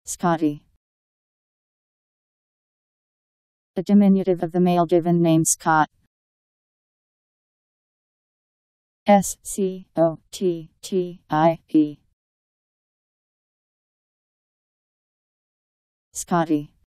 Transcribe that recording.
Scottie. A diminutive of the male given name Scott. Scottie. Scottie.